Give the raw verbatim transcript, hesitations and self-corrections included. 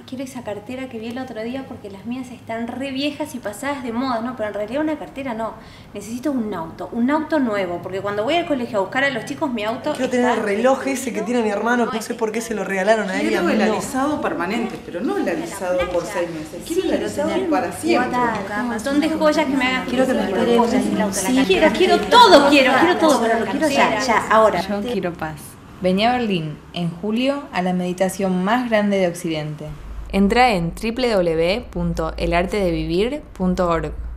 quiero esa cartera que vi el otro día porque las mías están re viejas y pasadas de moda, ¿no? Pero en realidad una cartera no. Necesito un auto, un auto nuevo, porque cuando voy al colegio a buscar a los chicos, mi auto Quiero tener el reloj ese que tiene mi hermano, no sé por qué se lo regalaron a él y a mí Quiero el no. alisado permanente, pero no el alisado por seis meses. Quiero el alisado para siempre. Un montón de joyas que me hagan Quiero que me feliz. espere Cosas, un- el auto, la sí, cartera. quiero, quiero todo, quiero, quiero todo, pero lo quiero ya, ya, ahora. Yo quiero paz. Vení a Berlín en julio a la meditación más grande de Occidente. Entra en doble u doble u doble u punto el arte de vivir punto org.